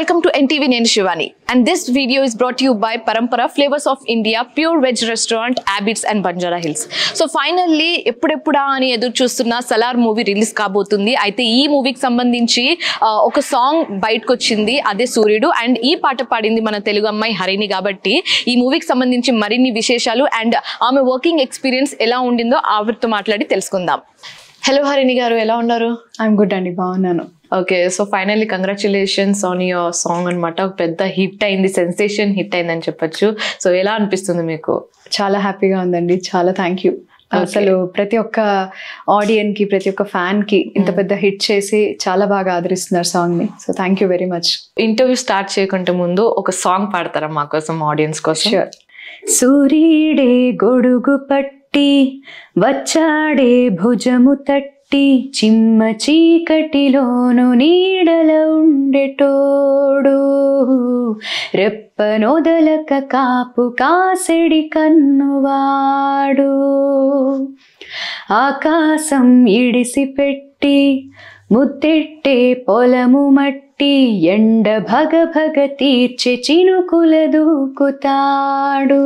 welcome to NTV Nenu Shivani, and this video is brought to you by Parampara Flavors of India Pure Veg Restaurant, Abbots and Banjara Hills. So finally eppuda ani edu chustunna Salar movie release kabotundi. Aithe ee movie ki sambandhinchi oka song bayitku ochindi, ade Suryudu, and ee paata paadindi mana Telugu ammayi Harini kabatti ee movie ki sambandhinchi marinni visheshalu and aame working experience ela undindo avirtho maatladi telusukundam. Hello Harini garu, ela unnaru? I'm good andi, baagunnanu. Okay, so finally congratulations on your song anamata. Pedda hit ayindi, sensation hit ayindani cheppochu. So ela anipistundi meeku? Chaala హ్యాపీగా ఉందండి, చాలా thank you. అసలు ప్రతి ఒక్క audience కి, ప్రతి ఒక్క fan కి ఇంత పెద్ద హిట్ చేసి చాలా బాగా ఆదరిస్తున్నారు సాంగ్ ని. So thank you very much. Interview start చేయకుంటే ముందు ఒక సాంగ్ పాడతారా మా కోసం, ఆడియన్స్ కోసం? ష్యూర్. సూర్యుడే గొడుగు పట్టి వచ్చాడే భుజము తట్టి, చిమ్మ చీకటిలోను నీడల ఉండేటోడు, రెప్పనొదలక కాపు కాసెడి కన్నువాడు, ఆకాశం ఇడిసి పెట్టి ముద్దెట్టే పొలము మట్టి, ఎండ భగ భగ తీర్చే చినుకుల దూకుతాడు,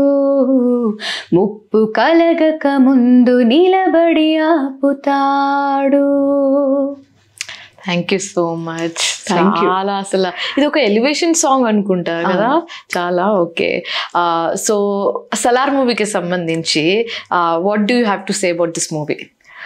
ముప్పు కలగక ముందు నిలబడి ఆపుతాడు. Thank you so much. చాలా అసలు ఇది ఒక ఎలివేషన్ సాంగ్ అనుకుంటారు కదా, చాలా. ఓకే, సో సలార్ మూవీకి సంబంధించి what do you have to say about this movie?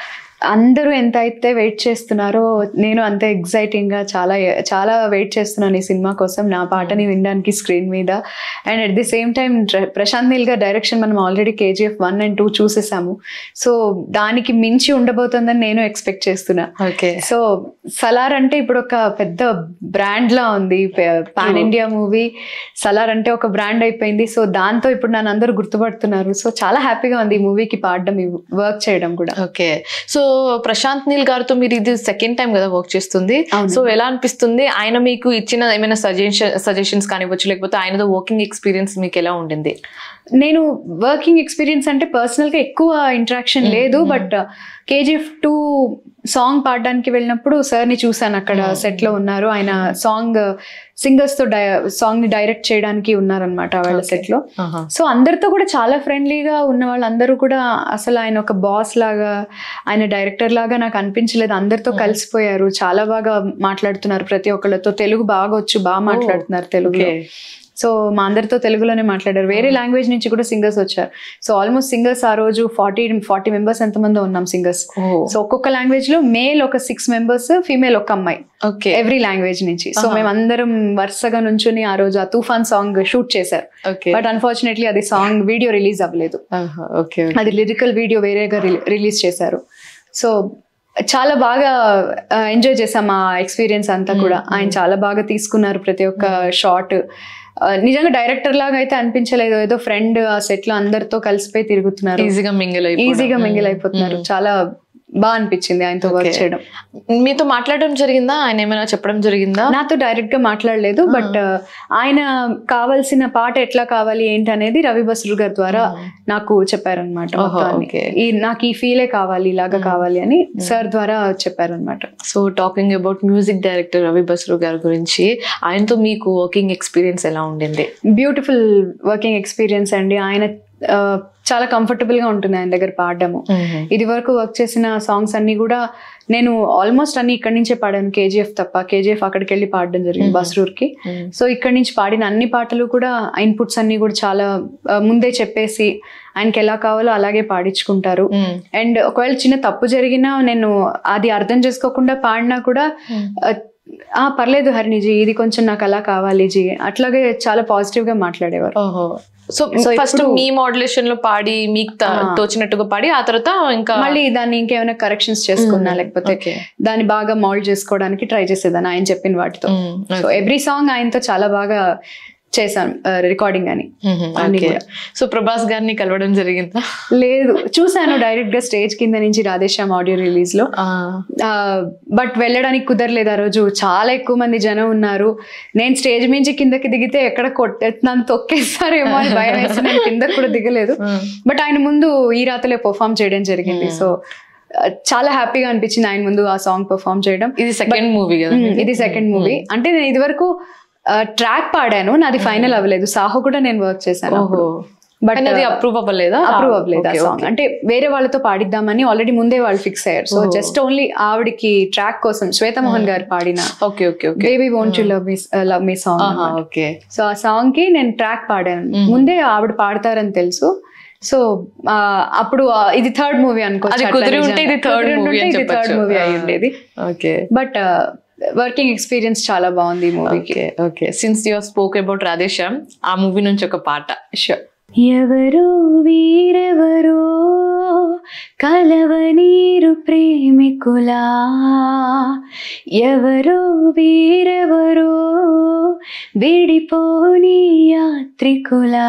అందరూ ఎంత అయితే వెయిట్ చేస్తున్నారో నేను అంతే ఎగ్జైటింగ్ గా చాలా చాలా వెయిట్ చేస్తున్నాను ఈ సినిమా కోసం, నా పాటని వినడానికి స్క్రీన్ మీద. And at the same time Prashanth Neel గారి డైరెక్షన్ మనం ఆల్రెడీ KGF 1 and 2 చూసేసాము. సో దానికి మించి ఉండబోతుందని నేను ఎక్స్పెక్ట్ చేస్తున్నా. ఓకే, సో సలార్ అంటే ఇప్పుడు ఒక పెద్ద బ్రాండ్ లా ఉంది, పాన్ ఇండియా మూవీ. సలార్ అంటే ఒక బ్రాండ్ అయిపోయింది. సో దాంతో ఇప్పుడు నన్ను అందరూ గుర్తుపడుతున్నారు. సో చాలా హ్యాపీగా ఉంది ఈ మూవీకి పాడడం, వర్క్ చేయడం కూడా. ఓకే, సో ప్రశాంత్ నీల్ గారితో మీరు ఇది సెకండ్ టైం కదా వర్క్ చేస్తుంది. సో ఎలా అనిపిస్తుంది? ఆయన మీకు ఇచ్చిన ఏమైనా సజెషన్స్ కానివ్వచ్చు, లేకపోతే ఆయనతో వర్కింగ్ ఎక్స్పీరియన్స్ మీకు ఎలా ఉండింది? నేను వర్కింగ్ ఎక్స్పీరియన్స్ అంటే పర్సనల్ గా ఎక్కువ ఇంటరాక్షన్ లేదు, బట్ KGF 2 సాంగ్ పాడడానికి వెళ్ళినప్పుడు సార్ ని చూసాను, అక్కడ సెట్ లో ఉన్నారు. ఆయన సాంగ్ సింగర్స్ తో సాంగ్ ని డైరెక్ట్ చేయడానికి ఉన్నారనమాట వాళ్ళ సెట్ లో. సో అందరితో కూడా చాలా ఫ్రెండ్లీగా ఉన్న వాళ్ళందరూ కూడా అసలు ఆయన ఒక బాస్ లాగా, ఆయన డైరెక్టర్ లాగా నాకు అనిపించలేదు. అందరితో కలిసిపోయారు, చాలా బాగా మాట్లాడుతున్నారు ప్రతి ఒక్కళ్ళతో. తెలుగు బాగా వచ్చు, బాగా మాట్లాడుతున్నారు తెలుగు. సో మా అందరితో తెలుగులోనే మాట్లాడారు. వేరే లాంగ్వేజ్ నుంచి కూడా సింగర్స్ వచ్చారు. సో ఆల్మోస్ట్ సింగర్స్ ఆ రోజు 40 మెంబర్స్ ఎంతమంది ఉన్నాం సింగర్స్. సో ఒక్కొక్క లాంగ్వేజ్ లో మేల్ ఒక 6 మెంబర్స్, ఫీమేల్ ఒక అమ్మాయి, ఎవ్రీ లాంగ్వేజ్ నుంచి. సో మేమందరం వరుసగా నుంచుని ఆ రోజు ఆ తుఫాన్ సాంగ్ షూట్ చేశారు. బట్ అన్ఫార్చునేట్లీ అది సాంగ్ వీడియో రిలీజ్ అవ్వలేదు. అది లిరికల్ వీడియో వేరేగా రిలీజ్ చేశారు. సో చాలా బాగా ఎంజాయ్ చేసాం ఆ ఎక్స్పీరియన్స్ అంతా కూడా. ఆయన చాలా బాగా తీసుకున్నారు ప్రతి ఒక్క షాట్. నిజంగా డైరెక్టర్ లాగా అయితే అనిపించలేదు, ఏదో ఫ్రెండ్ ఆ సెట్ లో అందరితో కలిసిపోయి తిరుగుతున్నారు, ఈజీగా మింగిల్ అయిపోతున్నారు. చాలా బాగా అనిపించింది ఆయనతో వర్క్ చేయడం. మీతో మాట్లాడడం జరిగిందా? ఆయన ఏమైనా చెప్పడం జరిగిందా? నాతో డైరెక్ట్ గా మాట్లాడలేదు, బట్ ఆయన కావాల్సిన పాట ఎట్లా కావాలి ఏంటి అనేది రవి బస్రూ గారి ద్వారా నాకు చెప్పారనమాట. నాకు ఈ ఫీలే కావాలి, ఇలాగా కావాలి అని సార్ ద్వారా చెప్పారనమాట. So talking about music director Ravi Basrur గారి గురించి, ఆయనతో మీకు వర్కింగ్ ఎక్స్పీరియన్స్ ఎలా ఉండింది? బ్యూటిఫుల్ వర్కింగ్ ఎక్స్పీరియన్స్ అండి. ఆయన చాలా కంఫర్టబుల్ గా ఉంటుంది ఆయన దగ్గర పాడడము. ఇది వరకు వర్క్ చేసిన సాంగ్స్ అన్ని కూడా నేను ఆల్మోస్ట్ అన్ని ఇక్కడి నుంచే పాడాను, KGF తప్ప. KGF అక్కడికి వెళ్ళి పాడడం జరిగింది బస్రూర్కి. సో ఇక్కడి నుంచి పాడిన అన్ని పాటలు కూడా ఇన్పుట్స్ అన్ని కూడా చాలా ముందే చెప్పేసి ఆయనకి ఎలా కావాలో అలాగే పాడించుకుంటారు. అండ్ ఒకవేళ చిన్న తప్పు జరిగినా నేను అది అర్థం చేసుకోకుండా పాడినా కూడా పర్లేదు హరిణిజీ, ఇది కొంచెం నాకు అలా కావాలి జీ, అట్లాగే చాలా పాజిటివ్ గా మాట్లాడేవారు. సో ఫస్ట్ మీ మోడ్యులేషన్ లో పాడి మీకు తోచినట్టుగా పాడి, ఆ తర్వాత ఇంకా మళ్ళీ దాన్ని ఇంకేమైనా కరెక్షన్స్ చేసుకున్నా, లేకపోతే దాన్ని బాగా మోల్డ్ చేసుకోవడానికి ట్రై చేసేదాన్ని ఆయన చెప్పిన వాటితో. సో ఎవ్రీ సాంగ్ ఆయనతో చాలా బాగా చేశాను రికార్డింగ్ అని. సో ప్రభాస్ గారిని కలవడం జరిగిందా? లేదు, చూసాను డైరెక్ట్ గా స్టేజ్ కింద నుంచి రాధేశ్యామ్ ఆడియో రిలీజ్ లో, బట్ వెళ్ళడానికి కుదరలేదు. ఆ రోజు చాలా ఎక్కువ మంది జనం ఉన్నారు. నేను స్టేజ్ మించి కిందకి దిగితే ఎక్కడ నన్ను తొక్కేస్తారేమో అని భయం వేసి నేను కిందకి కూడా దిగలేదు. బట్ ఆయన ముందు ఈ రాత్రిలో పర్ఫామ్ చేయడం జరిగింది. సో చాలా హ్యాపీగా అనిపించింది ఆయన ముందు ఆ సాంగ్ పర్ఫామ్ చేయడం. ఇది సెకండ్ మూవీ కదా? ఇది సెకండ్ మూవీ. అంటే నేను ఇది వరకు ట్రాక్ పాడాను, నాది ఫైనల్ అవ్వలేదు. సాహో కూడా నేను వర్క్ చేశాను, బట్ అది అప్రూవ్ అవ్వలేదు ఆ సాంగ్. అంటే వేరే వాళ్ళతో పాడిద్దామని ఆల్రెడీ ముందే వాళ్ళు ఫిక్స్ అయ్యారు. సో జస్ట్ ఓన్లీ ఆవిడకి ట్రాక్ కోసం శ్వేత మోహన్ గారు పాడిన baby won't you love me song. So ఆ సాంగ్ కి నేను ట్రాక్ పాడాను, ముందే ఆవిడ పాడతారని తెలుసు. సో అప్పుడు ఇది థర్డ్ మూవీ అనుకోవచ్చు, థర్డ్ మూవీ అయి ఉండేది. బట్ వర్కింగ్ ఎక్స్పీరియన్స్ చాలా బాగుంది ఈ మూవీకి. Okay, since you spoke about Radhe Shyam, ఆ మూవీ నుంచి ఒక పాట. షూర్. ఎవరో వీరెవరో కలవనీరు ప్రేమికులా, ఎవరో వీరెవరో విడిపోని యాత్రికులా,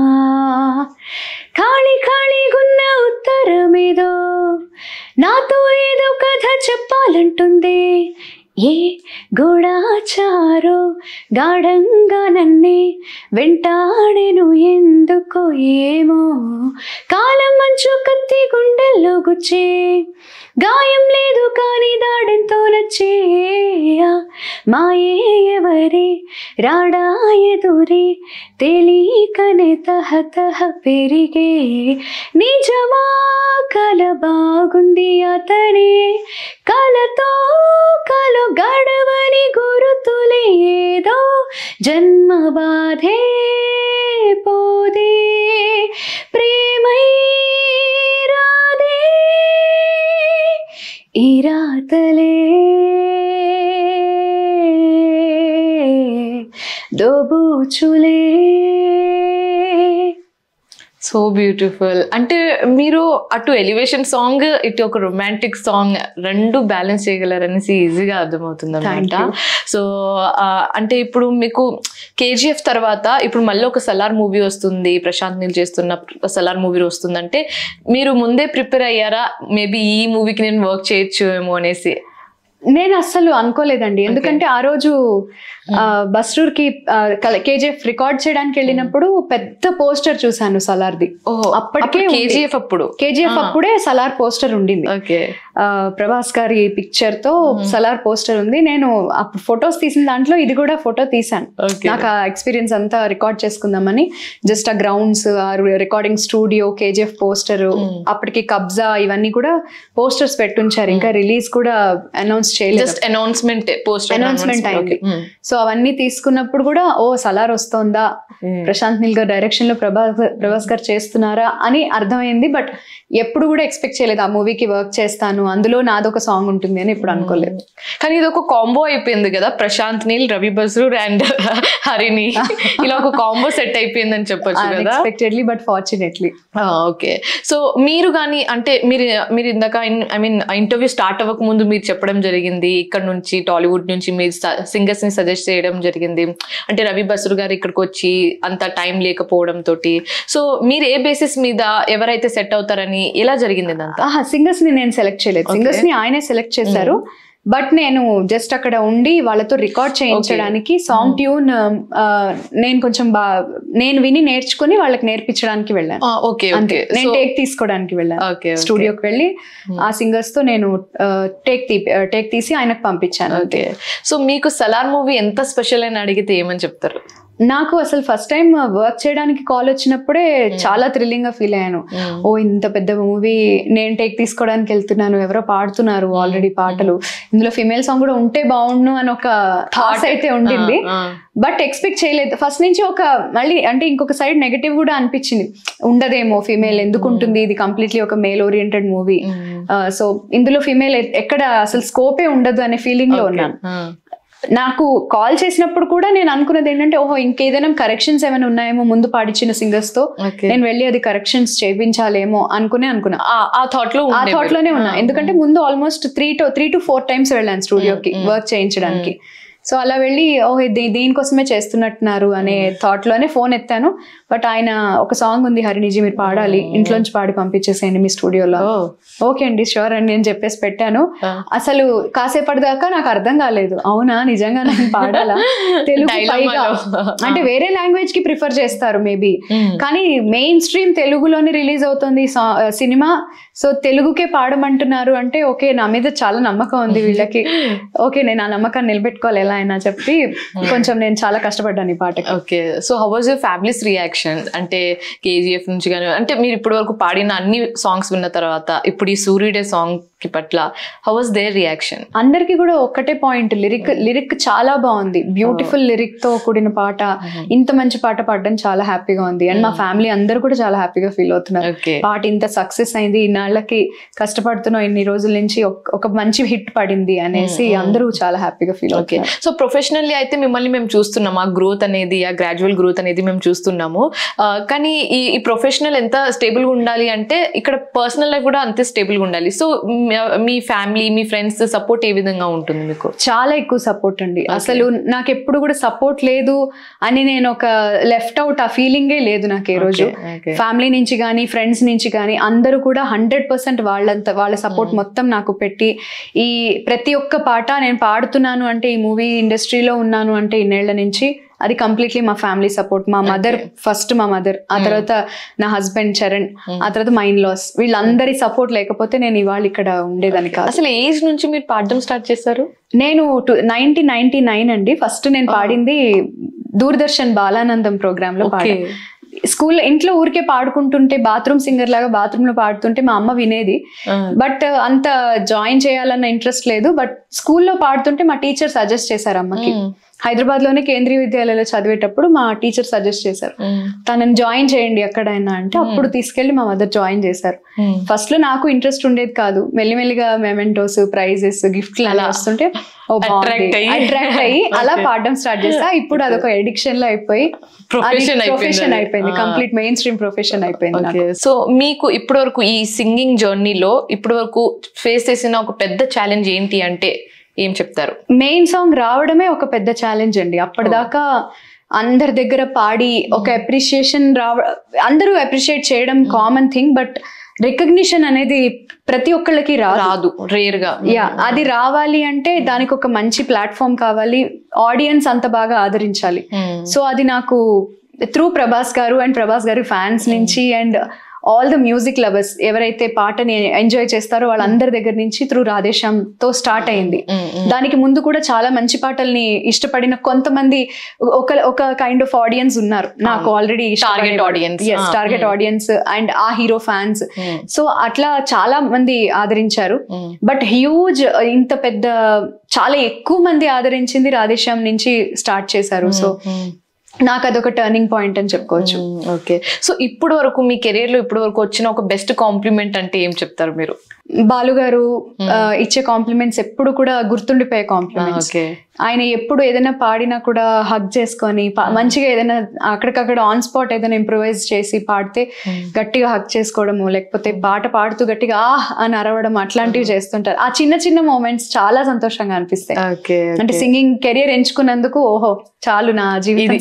ఖాళీ ఖాళీగున్న ఉత్తరమేదో నాతో ఏదో కథ చెప్పాలంటుంది. ఏ గూఢాచారో గాఢంగా నన్నే వెంటాడెను ఎందుకో ఏమో, కాలం మంచు కత్తి గుండెల్లో గుచ్చే, గాయం లేదు కానీ దాడెంతో నచ్చే, మాయే ఎవరే రాడా ఎదురే తెలియకనే తహతహ పెరిగే, నిజమా కల బాగుంది అతనే కలతో కలు గడవని గురుతులే, ఏదో జన్మ బాధే పోదే ప్రేమై రాదే ఈ రాతలే దోబూచులే. So beautiful. అంటే మీరు అటు ఎలివేషన్ సాంగ్ ఇటు ఒక రొమాంటిక్ సాంగ్ రెండు బ్యాలెన్స్ చేయగలరనేసి ఈజీగా అర్థమవుతుంది అన్నమాట. సో అంటే ఇప్పుడు మీకు కేజీఎఫ్ తర్వాత ఇప్పుడు మళ్ళీ ఒక సలార్ మూవీ వస్తుంది, ప్రశాంత్ నీల్ చేస్తున్న సలార్ మూవీ వస్తుందంటే మీరు ముందే ప్రిపేర్ అయ్యారా, మేబీ ఈ మూవీకి నేను వర్క్ చేయొచ్చు ఏమో అనేసి? నేను అస్సలు అనుకోలేదండి, ఎందుకంటే ఆ రోజు బస్రూర్ కి కేజీఎఫ్ రికార్డ్ చేయడానికి వెళ్ళినప్పుడు పెద్ద పోస్టర్ చూసాను సలార్ది. అప్పటికే కేజీఎఫ్ అప్పుడే సలార్ పోస్టర్ ఉండింది, ప్రభాస్ గారి పిక్చర్ తో సలార్ పోస్టర్ ఉంది. నేను అప్పుడు ఫొటోస్ తీసిన దాంట్లో ఇది కూడా ఫోటో తీసాను. నాకు ఆ ఎక్స్పీరియన్స్ అంతా రికార్డ్ చేసుకుందామని జస్ట్ ఆ grounds, recording studio, KGF poster, అప్పటికి కబ్జా ఇవన్నీ కూడా పోస్టర్స్ పెట్టుంచారు. ఇంకా రిలీజ్ కూడా అనౌన్స్ చేయలేదు, అనౌన్స్మెంట్ అయింది. సో అవన్నీ తీసుకున్నప్పుడు కూడా ఓ సలార్ వస్తోందా, ప్రశాంత్ నీల్ గారు డైరెక్షన్ లో ప్రభాస్ గారు చేస్తున్నారా అని అర్థమైంది. బట్ ఎప్పుడు కూడా ఎక్స్పెక్ట్ చేయలేదు ఆ మూవీకి వర్క్ చేస్తాను, అందులో నాదొక సాంగ్ ఉంటుంది అని ఎప్పుడు అనుకోలేదు. కానీ ఇది ఒక కాంబో అయిపోయింది కదా, ప్రశాంత్ నీల్, రవి బస్రూర్ అండ్ హరిణి, ఇలా ఒక కాంబో సెట్ అయిపోయింది అని చెప్పొచ్చు కదా. Unexpectedly but fortunately. Okay. So మీరు కానీ అంటే మీరు ఇందాక ఐ మీన్ ఇంటర్వ్యూ స్టార్ట్ అవ్వక ముందు మీరు చెప్పడం జరిగింది, ఇక్కడ నుంచి టాలీవుడ్ నుంచి మీరు సింగర్స్ ని సజెస్ట్ చేయడం జరిగింది. అంటే రవి బస్రూర్ గారు ఇక్కడికి వచ్చి అంత టైం లేకపోవడం తోటి, సో మీరు ఏ బేసిస్ మీద ఎవరైతే సెట్ అవుతారని ఎలా జరిగింది ఇదంతా? సింగర్స్ ని నేను సెలెక్ట్ చేయలేదు, సింగర్స్ ని ఆయనే సెలెక్ట్ చేశారు. బట్ నేను జస్ట్ అక్కడ ఉండి వాళ్ళతో రికార్డ్ చేయించడానికి సాంగ్ ట్యూన్ నేను కొంచెం నేను విని నేర్చుకుని వాళ్ళకి నేర్పించడానికి వెళ్ళాను. నేను టేక్ తీసుకోవడానికి వెళ్ళాను, స్టూడియోకి వెళ్ళి ఆ సింగర్స్ తో నేను టేక్ తీసి ఆయనకు పంపించాను. సో మీకు సలార్ మూవీ ఎంత స్పెషల్ అని అడిగితే ఏమని చెప్తారు? నాకు అసలు ఫస్ట్ టైం వర్క్ చేయడానికి కాల్ వచ్చినప్పుడే చాలా థ్రిల్లింగ్ గా ఫీల్ అయ్యాను. ఓ ఇంత పెద్ద మూవీ నేను టేక్ తీసుకోవడానికి వెళ్తున్నాను, ఎవరో పాడుతున్నారు ఆల్రెడీ పాటలు, ఇందులో ఫిమేల్ సాంగ్ కూడా ఉంటే బాగుండు అని ఒక థాట్ అయితే ఉండింది. బట్ ఎక్స్పెక్ట్ చేయలేదు ఫస్ట్ నుంచి. ఒక మళ్ళీ అంటే ఇంకొక సైడ్ నెగటివ్ కూడా అనిపించింది, ఉండదేమో ఫిమేల్, ఎందుకు ఉంటుంది, ఇది కంప్లీట్లీ ఒక మేల్ ఓరియంటెడ్ మూవీ, సో ఇందులో ఫిమేల్ ఎక్కడ అసలు స్కోపే ఉండదు అనే ఫీలింగ్ లో ఉన్నాను. నాకు కాల్ చేసినప్పుడు కూడా నేను అనుకున్నది ఏంటంటే, ఓహో ఇంకేదైనా కరెక్షన్స్ ఏమైనా ఉన్నాయేమో ముందు పాడించిన సింగర్స్ తో, నేను వెళ్ళి అది కరెక్షన్స్ చేయించాలేమో అనుకున్నా. ఆ థాట్ లోనే ఉన్నా, ఎందుకంటే ముందు ఆల్మోస్ట్ 3 to 4 times వెళ్ళాను స్టూడియోకి వర్క్ చేయించడానికి. సో అలా వెళ్ళి ఓహో దీనికోసమే చేస్తున్నట్టున్నారు అనే థాట్ లోనే ఫోన్ ఎత్తాను. బట్ ఆయన ఒక సాంగ్ ఉంది హరినిజీ, మీరు పాడాలి, ఇంట్లోంచి పాడి పంపించేసేయండి మీ స్టూడియోలో. ఓకే అండి ష్యూర్ అండి అని చెప్పేసి పెట్టాను. అసలు కాసేపటి దాకా నాకు అర్థం కాలేదు, అవునా నిజంగా నేను పాడాలా, తెలుగు పైగా అంటే వేరే లాంగ్వేజ్ కి ప్రిఫర్ చేస్తారు మేబీ, కానీ మెయిన్ స్ట్రీమ్ తెలుగులోనే రిలీజ్ అవుతుంది సినిమా, సో తెలుగుకే పాడమంటున్నారు అంటే ఓకే నా మీద చాలా నమ్మకం ఉంది వీళ్ళకి, ఓకే నేను ఆ నమ్మకాన్ని నిలబెట్టుకోవాలి ఎలా ఆయన చెప్పి కొంచెం నేను చాలా కష్టపడ్డాను ఈ పాటకి. Okay, so how was your families reaction? అంటే KGF నుంచి కానీ, అంటే మీరు ఇప్పటి వరకు పాడిన అన్ని సాంగ్స్ విన్న తర్వాత ఇప్పుడు ఈ సూర్యుడే సాంగ్ కి పట్ల హౌ వాజ్ దేర్ రియాక్షన్? అందరికి కూడా ఒక్కటే పాయింట్, లిరిక్ చాలా బాగుంది, బ్యూటిఫుల్ లిరిక్ తో కూడిన పాట, ఇంత మంచి పాట పాడడం చాలా హ్యాపీగా ఉంది. అండ్ మా ఫ్యామిలీ అందరూ కూడా చాలా హ్యాపీగా ఫీల్ అవుతున్నారు. పాట ఇంత సక్సెస్ అయింది, ఇన్నాళ్ళకి కష్టపడుతున్నాం ఇన్ని రోజుల నుంచి, ఒక మంచి హిట్ పడింది అనేసి అందరూ చాలా హ్యాపీగా ఫీల్ అవుతారు. సో ప్రొఫెషనల్లీ అయితే మిమ్మల్ని మేము చూస్తున్నాం, ఆ గ్రోత్ అనేది, ఆ గ్రాడ్యువల్ గ్రోత్ అనేది మేము చూస్తున్నాము. కానీ ఈ ప్రొఫెషనల్ ఎంత స్టేబుల్ గా ఉండాలి అంటే ఇక్కడ పర్సనల్ లైఫ్ కూడా అంతే స్టేబుల్ గా ఉండాలి. సో మీ ఫ్యామిలీ, మీ ఫ్రెండ్స్ సపోర్ట్ ఏ విధంగా ఉంటుంది మీకు? చాలా ఎక్కువ సపోర్ట్ అండి. అసలు నాకు ఎప్పుడు కూడా సపోర్ట్ లేదు అని నేను ఒక లెఫ్ట్ అవుట్ ఆ ఫీలింగే లేదు నాకు ఏ రోజు. ఫ్యామిలీ నుంచి కానీ ఫ్రెండ్స్ నుంచి కానీ అందరూ కూడా 100% వాళ్ళ సపోర్ట్ మొత్తం నాకు పెట్టి, ఈ ప్రతి ఒక్క పాట నేను పాడుతున్నాను అంటే, ఈ మూవీ ఇండస్ట్రీలో ఉన్నాను అంటే ఇన్నేళ్ల నుంచి, అది కంప్లీట్లీ మా ఫ్యామిలీ సపోర్ట్. మా మదర్ ఫస్ట్, మా మదర్, ఆ తర్వాత నా హస్బెండ్ చరణ్, ఆ తర్వాత మా ఇన్లాస్, వీళ్ళందరి సపోర్ట్ లేకపోతే నేను ఇవాళ ఇక్కడ ఉండేదాన్ని కాదు. అసలు ఏజ్ నుంచి మీరు పాడడం స్టార్ట్ చేశారు? నేను 1999 అండి ఫస్ట్ నేను పాడింది దూరదర్శన్ బాలానందం ప్రోగ్రామ్ లో పాడాను. స్కూల్లో ఇంట్లో ఊరికే పాడుకుంటుంటే, బాత్రూమ్ సింగర్ లాగా బాత్రూమ్ లో పాడుతుంటే మా అమ్మ వినేది, బట్ అంత జాయిన్ చేయాలన్న ఇంట్రెస్ట్ లేదు. బట్ స్కూల్లో పాడుతుంటే మా టీచర్ సజెస్ట్ చేశారు అమ్మకి. హైదరాబాద్ లోనే కేంద్రీయ విద్యాలయంలో చదివేటప్పుడు మా టీచర్ సజెస్ట్ చేశారు, తనని జాయిన్ చేయండి ఎక్కడైనా అంటే, అప్పుడు తీసుకెళ్లి మా మదర్ జాయిన్ చేశారు. ఫస్ట్ లో నాకు ఇంట్రెస్ట్ ఉండేది కాదు, మెల్లిమెల్లిగా మెమెంటోస్, ప్రైజెస్, గిఫ్ట్లు అలా వస్తుంటే అట్రాక్ట్ అయ్యి అలా పాడడం స్టార్ట్ చేస్తా. ఇప్పుడు అదొక ఎడిక్షన్ లో అయిపోయి ప్రొఫెషన్ అయిపోయింది, కంప్లీట్ మెయిన్ స్ట్రీమ్ ప్రొఫెషన్ అయిపోయింది. సో మీకు ఇప్పటి వరకు ఈ సింగింగ్ జర్నీలో ఇప్పటి వరకు ఫేస్ చేసిన ఒక పెద్ద ఛాలెంజ్ ఏంటి అంటే ఏం చెప్తారు? మెయిన్ సాంగ్ రావడమే ఒక పెద్ద ఛాలెంజ్ అండి. అప్పటిదాకా అందరి దగ్గర పాడి ఒక అప్రిషియేషన్ అందరూ అప్రిషియేట్ చేయడం కామన్ థింగ్, బట్ రికగ్నిషన్ అనేది ప్రతి ఒక్కళ్ళకి రాదు, రేర్ గా. అది రావాలి అంటే దానికి ఒక మంచి ప్లాట్ఫామ్ కావాలి, ఆడియన్స్ అంత బాగా ఆదరించాలి. సో అది నాకు త్రూ ప్రభాస్ గారు అండ్ ప్రభాస్ గారి ఫ్యాన్స్ నుంచి and all the music lovers ఎవరైతే పాటని ఎంజాయ్ చేస్తారో వాళ్ళందరి దగ్గర నుంచి త్రూ రాధేశ్యామ్తో స్టార్ట్ అయింది. దానికి ముందు కూడా చాలా మంచి పాటల్ని ఇష్టపడిన కొంతమంది ఒక కైండ్ ఆఫ్ ఆడియన్స్ ఉన్నారు నాకు ఆల్రెడీ, టార్గెట్ ఆడియన్స్ అండ్ ఆ హీరో ఫ్యాన్స్. సో అట్లా చాలా మంది ఆదరించారు. బట్ హ్యూజ్, ఇంత పెద్ద చాలా ఎక్కువ మంది ఆదరించింది రాధేశ్యామ్ నుంచి స్టార్ట్ చేశారు. సో నాకు అదొక టర్నింగ్ పాయింట్ అని చెప్పుకోవచ్చు. ఓకే, సో ఇప్పుడు వరకు మీ కెరీర్ లో ఇప్పుడు వరకు వచ్చిన ఒక బెస్ట్ కాంప్లిమెంట్ అంటే ఏం చెప్తారు మీరు? బాలు గారు ఇచ్చే కాంప్లిమెంట్స్ ఎప్పుడు కూడా గుర్తుండిపోయే కాంప్లిమెంట్స్. ఆయన ఎప్పుడు ఏదైనా పాడినా కూడా హగ్ చేసుకొని మంచిగా ఏదైనా అక్కడికక్కడ ఆన్ స్పాట్ ఏదైనా ఇంప్రూవైజ్ చేసి పాడితే గట్టిగా హగ్ చేసుకోవడము, లేకపోతే పాట పాడుతూ గట్టిగా ఆహ్ అని అరవడం, అట్లాంటివి చేస్తుంటారు. ఆ చిన్న చిన్న మూమెంట్స్ చాలా సంతోషంగా అనిపిస్తాయి. అంటే సింగింగ్ కెరియర్ ఎంచుకున్నందుకు ఓహో చాలు నా జీవితం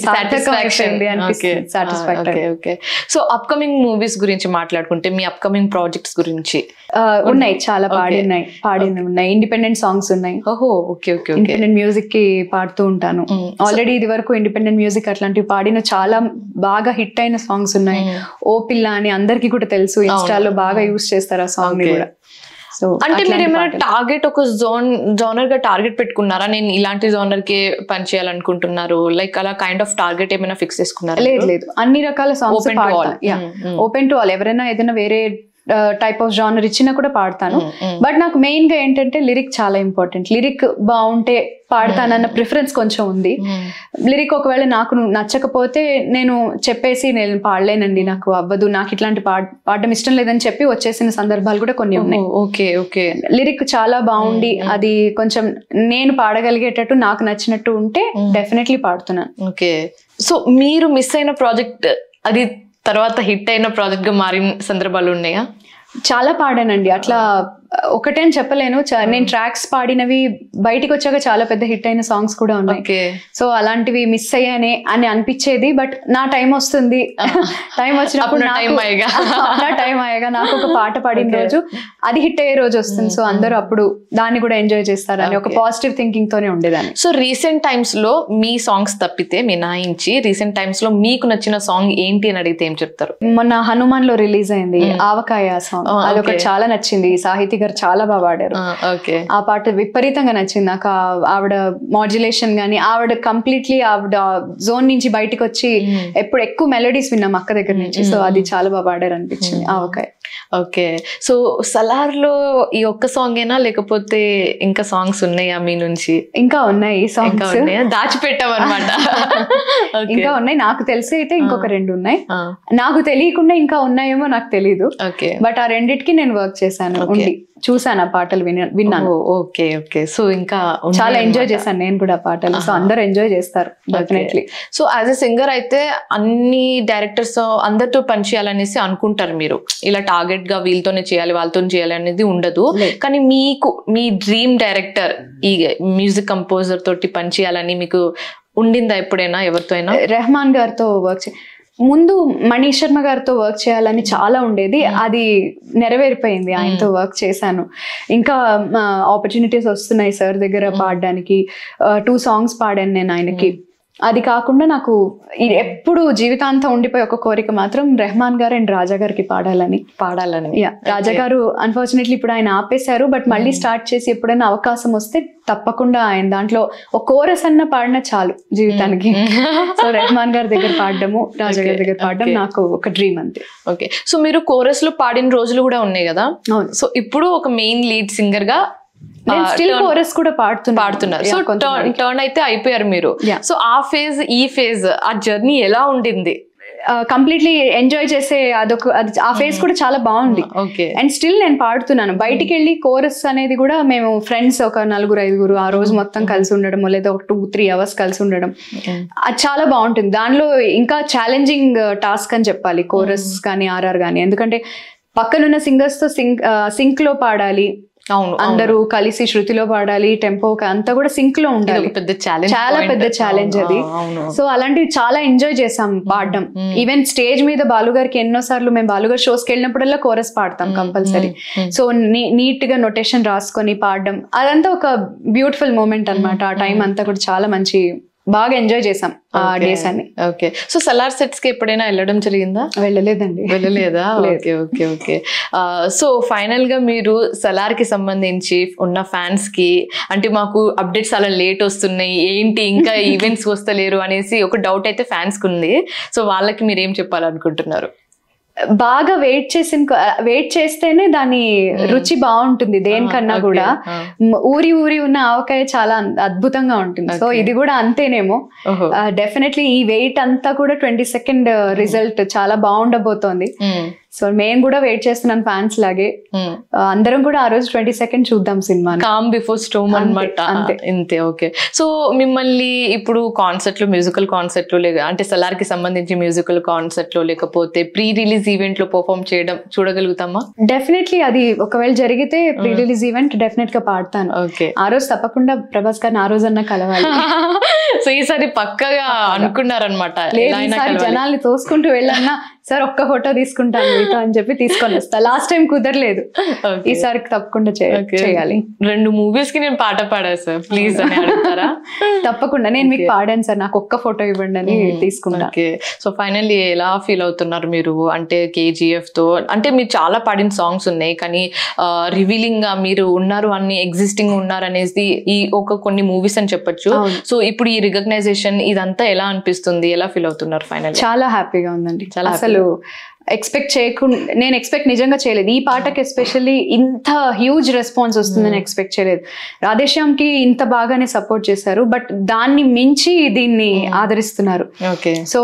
సాటిస్ఫాక్టరీ. సో అప్కమింగ్ మూవీస్ గురించి మాట్లాడుకుంటే మీ అప్కమింగ్ ప్రాజెక్ట్స్ గురించి ఉన్నాయి, చాలా పాడిన ఉన్నాయి, ఇండిపెండెంట్ సాంగ్స్ ఉన్నాయి. ఓహో, ఓకే ఓకే. ఇండిపెండెంట్ మ్యూజిక్ కి పాడుతూ ఉంటాను. ఆల్రెడీ ఇది వరకు ఇండిపెండెంట్ మ్యూజిక్ అట్లాంటివి పాడిన చాలా బాగా హిట్ అయిన సాంగ్స్ ఉన్నాయి. ఓ పిల్ల అని అందరికి కూడా తెలుసు, ఇన్స్టాలో బాగా యూస్ చేస్తారు ఆ సాంగ్ ని కూడా. అంటే మీరు ఏమైనా టార్గెట్ ఒక జోనర్ గా టార్గెట్ పెట్టుకున్నారా? నేను ఇలాంటి జోనర్ కే పని చేయాలనుకుంటున్నారు, లైక్ అలా కైండ్ ఆఫ్ టార్గెట్ ఏమైనా ఫిక్స్ చేసుకున్నారా? లేదు, అన్ని రకాల సాంగ్స్ ఓపెన్ టు ఆల్. ఎవరైనా ఏదైనా వేరే టైప్ ఆఫ్ జానర్ ఇచ్చినా కూడా పాడతాను. బట్ నాకు మెయిన్ గా ఏంటంటే లిరిక్ చాలా ఇంపార్టెంట్. లిరిక్ బాగుంటే పాడతానన్న ప్రిఫరెన్స్ కొంచెం ఉంది. లిరిక్ ఒకవేళ నాకు నచ్చకపోతే నేను చెప్పేసి నేను పాడలేనండి, నాకు అవ్వదు, నాకు ఇట్లాంటి పాడడం ఇష్టం లేదని చెప్పి వచ్చేసిన సందర్భాలు కూడా కొన్ని ఉన్నాయి. Okay okay. లిరిక్ చాలా బాగుండి అది కొంచెం నేను పాడగలిగేటట్టు నాకు నచ్చినట్టు ఉంటే డెఫినెట్లీ పాడుతున్నాను. ఓకే, సో మీరు మిస్ అయిన ప్రాజెక్ట్ అది తర్వాత హిట్ అయిన ప్రాజెక్ట్ గా మారిన సందర్భాలు ఉన్నాయా? చాలా పాడానండి, అట్లా ఒకటే అని చెప్పలేను. నేను ట్రాక్స్ పాడినవి బయటికి వచ్చాక చాలా పెద్ద హిట్ అయిన సాంగ్స్ కూడా ఉన్నాయి. సో అలాంటివి మిస్ అయ్యానే అని అనిపించేది. బట్ నా టైం వస్తుంది, టైం వచ్చినప్పుడు నా టైం అయ్యాగా నాకు ఒక పాట పాడిన రోజు అది హిట్ అయ్యే రోజు వస్తుంది. సో అందరూ అప్పుడు దాన్ని కూడా ఎంజాయ్ చేస్తారని ఒక పాజిటివ్ థింకింగ్ తోనే ఉండేదాన్ని. సో రీసెంట్ టైమ్స్ లో మీ సాంగ్స్ తప్పితే మినాయించి రీసెంట్ టైమ్స్ లో మీకు నచ్చిన సాంగ్ ఏంటి అని అడిగితే ఏం చెప్తారు? మొన్న హనుమాన్ లో రిలీజ్ అయింది ఆవకాయ సాంగ్, అదొక చాలా నచ్చింది. సాహితీ గారు చాలా బాగా పాడారు. ఆ పాట విపరీతంగా నచ్చింది నాకు. ఆవిడ మాడ్యులేషన్ గానీ, ఆవిడ కంప్లీట్లీ ఆవిడ జోన్ నుంచి బయటకు వచ్చి ఎప్పుడు ఎక్కువ మెలోడీస్ విన్నాం అక్క దగ్గర నుంచి. సో అది చాలా బాగా పాడారు అనిపించింది ఆవకాయ. ఓకే, సో సలార్ లో ఈ ఒక్క సాంగ్ ఏనా లేకపోతే ఇంకా సాంగ్స్ ఉన్నాయా మీ నుంచి? ఇంకా ఉన్నాయి సాంగ్స్, దాచిపెట్టామన్నమాట. ఇంకా ఉన్నాయి. నాకు తెలిసి అయితే ఇంకొక 2 ఉన్నాయి. నాకు తెలియకుండా ఇంకా ఉన్నాయేమో నాకు తెలీదు. బట్ ఆ రెండిటికి నేను వర్క్ చేశాను, ఉండి చూసాను ఆ పాటలు, విన్నాను. ఓకే ఓకే, సో ఇంకా చాలా ఎంజాయ్ చేశాను నేను కూడా ఆ పాటలు. సో అందరూ ఎంజాయ్ చేస్తారు definitely. So as a singer అయితే అన్ని డైరెక్టర్స్ అందరితో పనిచేయాలనేసి అనుకుంటారు మీరు, ఇలా టార్గెట్ గా వీళ్ళతోనే చేయాలి వాళ్ళతో చేయాలి అనేది ఉండదు. కానీ మీకు మీ డ్రీమ్ డైరెక్టర్, ఈ మ్యూజిక్ కంపోజర్ తోటి పనిచేయాలని మీకు ఉండిందా ఎప్పుడైనా? ఎవరితో అయినా? రెహమాన్ గారితో వర్క్ ముందు మణి శర్మ గారితో వర్క్ చేయాలని చాలా ఉండేది, అది నెరవేరిపోయింది. ఆయనతో వర్క్ చేశాను. ఇంకా ఆపర్చునిటీస్ వస్తున్నాయి సార్ దగ్గర పాడడానికి. 2 songs పాడాను నేను ఆయనకి. అది కాకుండా నాకు ఎప్పుడు జీవితాంతం ఉండిపోయి ఒక కోరిక మాత్రం రెహమాన్ గారు అండ్ రాజా గారికి పాడాలని. రాజా గారు అన్ఫార్చునేట్లీ ఇప్పుడు ఆయన ఆపేశారు, బట్ మళ్ళీ స్టార్ట్ చేసి ఎప్పుడైనా అవకాశం వస్తే తప్పకుండా ఆయన దాంట్లో ఒక కోరస్ అన్న పాడినా చాలు జీవితానికి. సో రెహమాన్ గారి దగ్గర పాడడము, రాజా గారి దగ్గర పాడడం నాకు ఒక డ్రీమ్ అంతే. ఓకే, సో మీరు కోరస్ లో పాడిన రోజులు కూడా ఉన్నాయి కదా. సో ఇప్పుడు ఒక మెయిన్ లీడ్ సింగర్ గా స్టిల్ కోరస్ కూడా పాడుతున్నారు. సో టర్న్ అయితే అయిపోయారు మీరు. సో ఆ ఫేజ్ ఈ ఫేజ్ ఆ జర్నీ ఎలా ఉండింది? కంప్లీట్లీ ఎంజాయ్ చేసే ఆ ఫేజ్ కూడా చాలా బాగుంది. అండ్ స్టిల్ నేను పాడుతున్నాను. బయటికి వెళ్ళి కోరస్ అనేది కూడా మేము ఫ్రెండ్స్ ఒక 4-5 ఆ రోజు మొత్తం కలిసి ఉండడం, లేదా ఒక 2-3 hours కలిసి ఉండడం, అది చాలా బాగుంటుంది. దానిలో ఇంకా ఛాలెంజింగ్ టాస్క్ అని చెప్పాలి కోరస్ కానీ ఆర్ఆర్ కానీ. ఎందుకంటే పక్కనున్న సింగర్స్ తో సింక్ లో పాడాలి, అందరూ కలిసి శృతిలో పాడాలి, టెంపో అంతా కూడా సింక్ లో ఉండాలి. చాలా పెద్ద ఛాలెంజ్ అది. సో అలాంటివి చాలా ఎంజాయ్ చేసాం పాడడం. ఈవెన్ స్టేజ్ మీద బాలుగారికి ఎన్నోసార్లు మేము బాలుగారు షోస్ కి వెళ్ళినప్పుడల్లా కోరస్ పాడతాం కంపల్సరీ. సో నీట్ గా నొటేషన్ రాసుకొని పాడడం, అదంతా ఒక బ్యూటిఫుల్ మూమెంట్ అన్నమాట. ఆ టైం అంతా కూడా చాలా మంచి, బాగా ఎంజాయ్ చేసాం ఆ డేస్ అన్ని. ఓకే, సో సలార్ సెట్స్ కి ఎప్పుడైనా వెళ్ళడం జరిగిందా? వెళ్ళలేదండి. వెళ్ళలేదా? Okay okay okay. So final గా మీరు సలార్ కి సంబంధించి ఉన్న ఫ్యాన్స్ కి, అంటే మాకు అప్డేట్స్ అలా లేట్ వస్తున్నాయి, ఏంటి ఇంకా ఈవెంట్స్ వస్తలేరు అనేసి ఒక డౌట్ అయితే ఫ్యాన్స్ కి ఉంది. సో వాళ్ళకి మీరు ఏం చెప్పాలనుకుంటున్నారు? బాగా వెయిట్ చేస్తేనే దాని రుచి బాగుంటుంది దేనికన్నా కూడా. ఊరి ఉన్న ఆవకాయ చాలా అద్భుతంగా ఉంటుంది. సో ఇది కూడా అంతేనేమో. డెఫినెట్లీ ఈ వెయిట్ అంతా కూడా 22nd రిజల్ట్ చాలా బాగుండబోతోంది. సో నేను కూడా వెయిట్ చేస్తున్నాను ఫ్యాన్స్ లాగే. అందరం కూడా ఆ రోజు 22nd చూద్దాం సినిమా. కామ్ బిఫోర్ స్టోమ్ అన్నమాట. అంతే. ఓకే, సో మిమ్మల్ని ఇప్పుడు కాన్సర్ట్ లో, మ్యూజికల్ కాన్సర్ట్ లో, అంటే సలార్ కి సంబంధించి మ్యూజికల్ కాన్సర్ట్ లో లేకపోతే ప్రీ రిలీజ్ ఈవెంట్ లో పర్ఫార్మ్ చేయడం చూడగలుగుతామా? డెఫినెట్లీ అది ఒకవేళ జరిగితే ప్రీ రిలీజ్ ఈవెంట్ డెఫినెట్ గా పాడతాను. ఆ రోజు తప్పకుండా ప్రభాస్ గారిని ఆ రోజన్నా కలవాలి. సో ఈసారి పక్కగా అనుకున్నారనమాట. జనాల్ని తోసుకుంటూ వెళ్ళన్నా సార్ ఒక్క ఫోటో తీసుకుంటాను మీతో అని చెప్పి తీసుకొని వస్తా. లాస్ట్ టైం కుదరలేదు, ఈసారి తప్పకుండా చేయాలి. 2 movies కి నేను పాట పాడా సార్, ప్లీజ్ అని అడుగుతారా? తప్పకుండా నేను మీకు పాడాను సార్, నాకు ఒక్క ఫోటో ఇవ్వండి అని తీసుకుంటా. సో ఫైనల్లీ ఎలా ఫీల్ అవుతున్నారు మీరు? అంటే KGF తో, అంటే మీరు చాలా పాడిన సాంగ్స్ ఉన్నాయి, కానీ రివీలింగ్ గా మీరు ఉన్నారు అన్ని ఎగ్జిస్టింగ్ ఉన్నారు అనేది ఈ కొన్ని మూవీస్ అని చెప్పొచ్చు. సో ఇప్పుడు ఈ రికగ్నైజేషన్ ఇదంతా ఎలా అనిపిస్తుంది? ఎలా ఫీల్ అవుతున్నారు ఫైనల్? చాలా హ్యాపీగా ఉందండి. చాలా అసలు ఎక్స్పెక్ట్ చేయకుండా, నేను ఎక్స్పెక్ట్ నిజంగా చేయలేదు. ఈ పాటకి ఎస్పెషల్లీ ఇంత హ్యూజ్ రెస్పాన్స్ వస్తుందని ఎక్స్పెక్ట్ చేయలేదు. రాధేశ్యామ్ కి ఇంత బాగానే సపోర్ట్ చేశారు, బట్ దాన్ని మించి దీన్ని ఆదరిస్తున్నారు. సో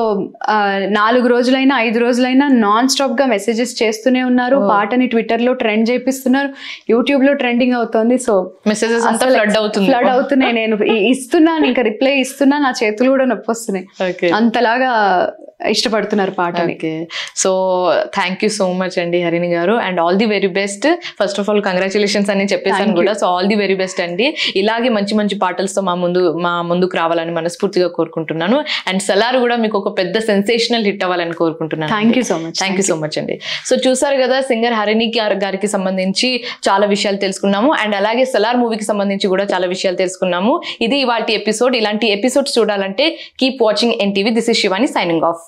4 రోజులైనా 5 రోజులైనా నాన్ స్టాప్ గా మెసేజెస్ చేస్తూనే ఉన్నారు. పాటని ట్విట్టర్ లో ట్రెండ్ చేపిస్తున్నారు, యూట్యూబ్ లో ట్రెండింగ్ అవుతోంది. సో మెసేజెస్ ఫ్లడ్ అవుతున్నాయి. నేను ఇస్తున్నాను, ఇంకా రిప్లై ఇస్తున్నా, నా చేతులు కూడా నొప్పి వస్తున్నాయి. అంతలాగా ఇష్టపడుతున్నారు పాటని. So thank you so much అండి Harini garu, and all the very best. First of all congratulations అని చెప్పేసాను కూడా. So all the very best అండి. ఇలాగే మంచి మంచి పాటలతో మా ముందుకు రావాలని మనస్ఫూర్తిగా కోరుకుంటున్నాను. అండ్ సలార్ కూడా మీకు ఒక పెద్ద సెన్సేషనల్ హిట్ అవ్వాలని కోరుకుంటున్నాను. Thank you so much. Thank you so much అండి. సో చూసారు కదా, సింగర్ హరిణి గారికి సంబంధించి చాలా విషయాలు తెలుసుకున్నాము, అండ్ అలాగే సలార్ మూవీకి సంబంధించి కూడా చాలా విషయాలు తెలుసుకున్నాము. ఇది ఇవాల్టి ఎపిసోడ్. ఇలాంటి ఎపిసోడ్స్ చూడాలంటే keep watching NTV. This is Shivani signing of.